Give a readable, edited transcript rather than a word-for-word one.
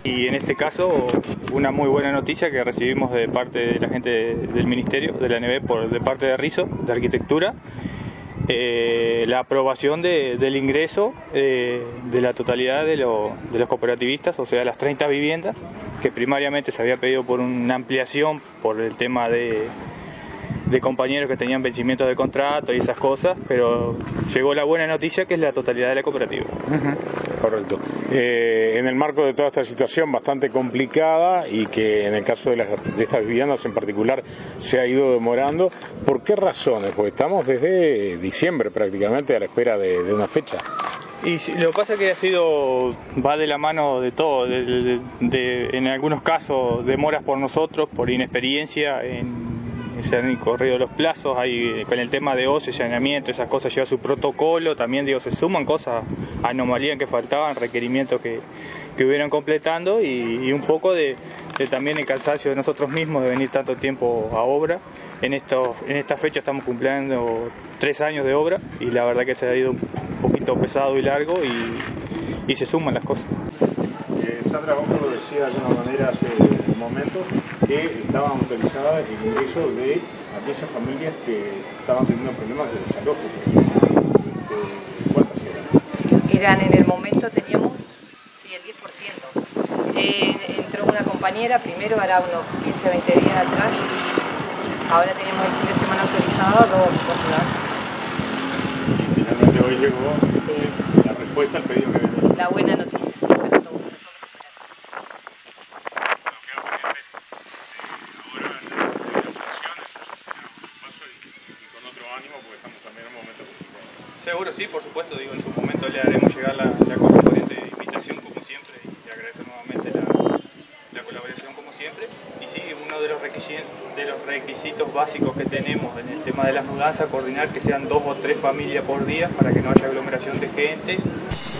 Y en este caso, una muy buena noticia que recibimos de parte de la gente del Ministerio, de la ANB, de parte de RISO, de Arquitectura, la aprobación del ingreso de la totalidad de los cooperativistas, o sea, las 30 viviendas, que primariamente se había pedido por una ampliación por el tema de compañeros que tenían vencimiento de contrato y esas cosas, pero llegó la buena noticia que es la totalidad de la cooperativa. Correcto. En el marco de toda esta situación bastante complicada y que en el caso de estas viviendas en particular se ha ido demorando, ¿por qué razones? Porque estamos desde diciembre prácticamente a la espera de una fecha. Y lo que pasa es que va de la mano de todo, en algunos casos demoras por nosotros, por inexperiencia, se han corrido los plazos, con el tema de OCE, saneamiento, esas cosas lleva su protocolo, también se suman cosas, anomalías que faltaban, requerimientos que hubieran completando y un poco de también el cansancio de nosotros mismos de venir tanto tiempo a obra. En esta fecha estamos cumpliendo 3 años de obra y la verdad que se ha ido un poquito pesado y largo y se suman las cosas. Sandra, vos lo decía de alguna manera hace momentos que estaban autorizadas el ingreso de aquellas familias que estaban teniendo problemas de desalojo. ¿Cuántas eran? En el momento teníamos, sí, el 10%. Entró una compañera, primero hará unos 15 o 20 días atrás, ahora tenemos el fin de semana autorizado 2 mudanzas. Y finalmente hoy llegó sí. La respuesta al pedido que venía. La buena noticia, sí, para todos. Seguro, sí, por supuesto, en su momento le haremos llegar la correspondiente invitación como siempre y le agradezco nuevamente la colaboración como siempre. Y sí, uno de los requisitos básicos que tenemos en el tema de las mudanzas, coordinar que sean 2 o 3 familias por día para que no haya aglomeración de gente.